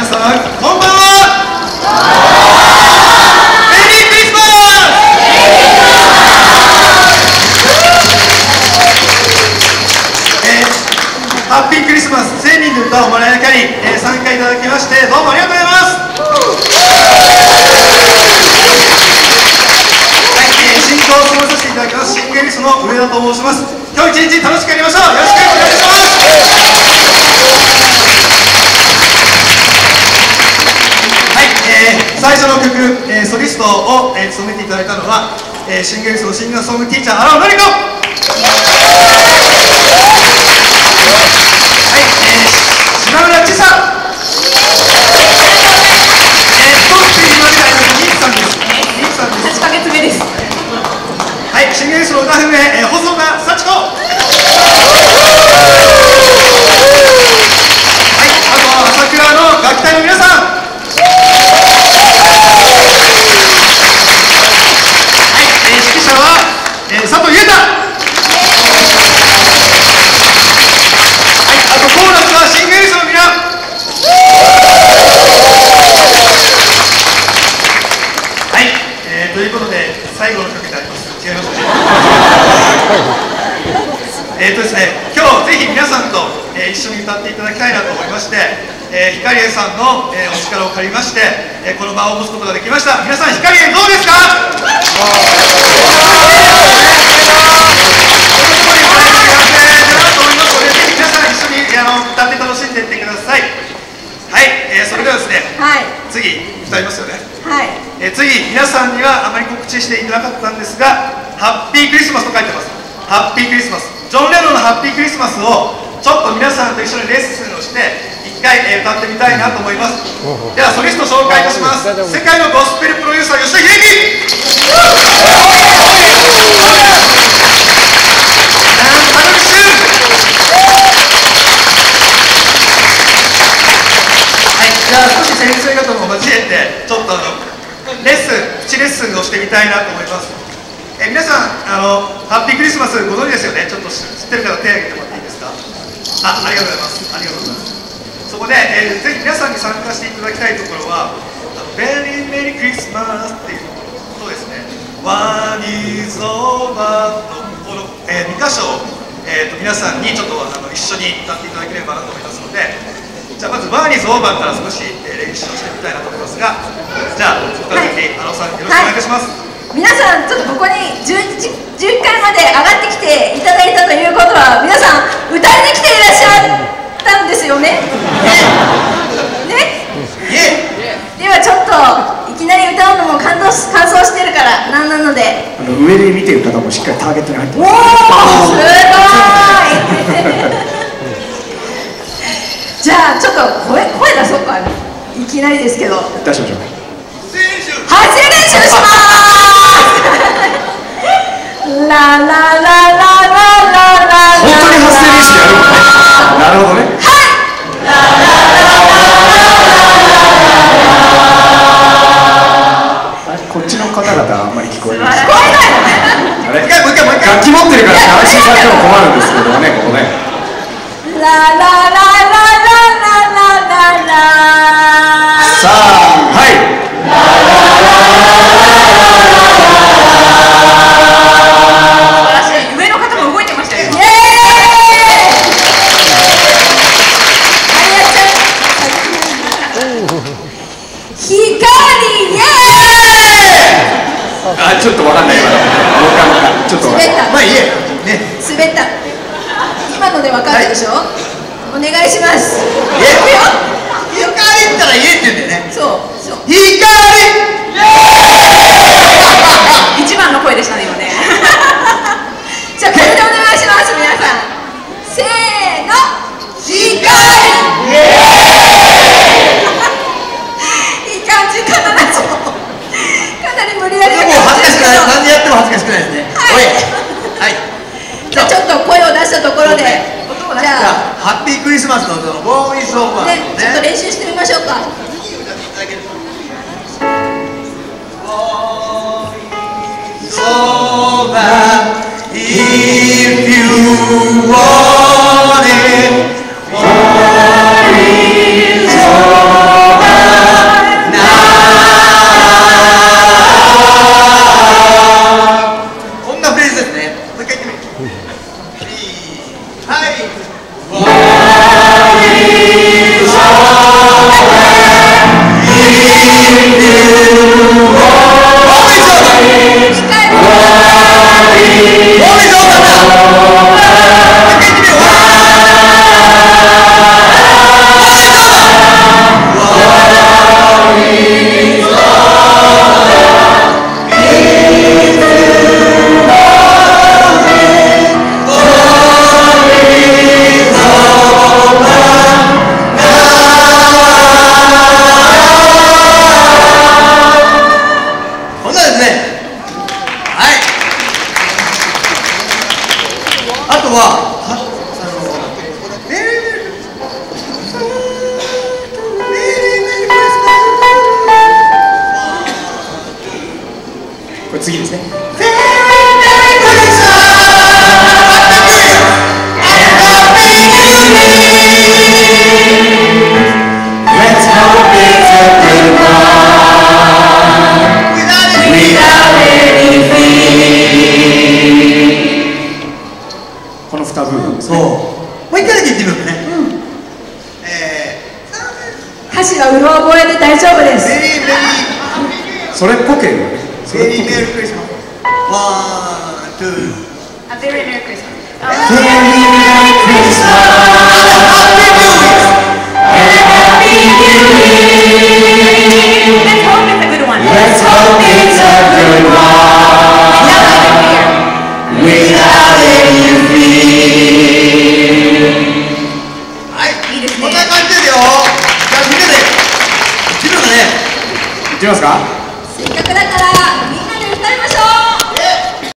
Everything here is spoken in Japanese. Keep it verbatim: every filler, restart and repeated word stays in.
さん、こんばんは。メリークリスマス。えー、ハッピークリスマスせんにんで歌をもらえるかに、えー、参加いただきましてどうもありがとうございます。はい、えー、進行を務めさせていただきますシングリストの上田と申します。今日一日楽しくやりましょう。よろしくお願いします。最初の曲、えー、ソリストを、えー、務めていただいたのは、えー、シングルスのシンガーソングティーチャー荒尾のり子。はい、えー、島村千沙。えー、ストップ今みたいなニーさんです。ニーさんです。 はちかげつめです。 はい、シングルスの歌姫、えー、細田幸子。はい、あとは朝倉の楽隊の皆さん。佐藤裕太。はい、あとコーラスはシングルスの皆。はい、えー、ということで最後の曲になります。違いますね。えっとですね、今日ぜひ皆さんと、えー、一緒に歌っていただきたいなと思いまして、えー、ヒカリエさんの、えー、お力を借りまして、えー、この場を持つことができました。皆さん、ヒカリエどうですか？歌って楽しんでいってください。はい、えー、それではですね、はい、次歌いますよね。はい、えー、次皆さんにはあまり告知していただかったんですが、ハッピークリスマスと書いてます。ハッピークリスマス、ジョン・レノンのハッピークリスマスをちょっと皆さんと一緒にレッスンをして一回、えー、歌ってみたいなと思います。ではソリスト紹介いたします。世界のゴスペルプロデューサー吉田秀樹。少し先生方も交えてちょっとあのレッスン、プチレッスンをしてみたいなと思います。え皆さんあのハッピークリスマスご存知ですよね。ちょっと知ってる方手を挙げてもらっていいですか？あ、ありがとうございます。ありがとうございます。そこで、えー、ぜひ皆さんに参加していただきたいところはベリーメリークリスマスっていうことですね。ワニーズオーバーのこの、えー、に箇所を、えー、と皆さんにちょっとあの一緒に歌っていただければなと思いますので、じゃあまずワーニーズオーバーから少し、えー、練習をしてみたいなと思いますが、じゃあそこからぜひ、はい、あのさんよろしくお願いいたします。はい、皆さんちょっとここにじゅういち、じゅういっかいまで上がってきていただいたということは皆さん歌いに来ていらっしゃったんですよね。ね。ね。ではちょっといきなり歌うのも感動し感想してるからなんなので、 あの上で見てる方もしっかりターゲットに入ってます。 おお、すごい。 じゃあちょっと声声出そうか。いきなりですけど。 出しましょう。 発声練習します。ラララララララ。 本当に発声練習やるのね。なるほどね。 はい。ラララララララ。 こっちの方々あんまり聞こえない。 聞こえないのね。 あれ？もう一回もう一回もう一回。楽器持ってるから安心されても困るんですけどね、ここね。 ラララララ。 さあ、はい。 上の方も動いてましたよ。イエーイ。光イエーイ。 あ、ちょっとわかんない今の。もう一回もう一回。ちょっと滑った。 まあいいや。ね。 滑った。今のでわかるでしょ。お願いします。 いくよ。光ったらイエって言うんだよね。 そうそう。 光。 一番の声でしたね今ね。じゃあこれでお願いします皆さん。せーの。光。イエーイ。いい感じかな。かなり無理やり。 でも恥ずかしくない。何でやっても恥ずかしくないですね。はい。はい。 じゃあちょっと声を出したところで。じゃあハッピークリスマスのそのボーイズオーバーね、ちょっと練習してみましょうか。 If you want it, war is over. 次ですね。この二部分ですね。 もう一回だけ言ってみようかね。え歌詞はうろ覚えで大丈夫でー、 す。 メリーメリそれっぽければね。そーメリーれっぽければメリークリスマス。ワン、ツー。 A very Merry Christmas. Let's hope it's a good one. Let's hope it's a good one without any fear. はい、 いいですねこんな感じですよ。じゃあみんなで、自分がね、 いきますか。 せっかくだからみんな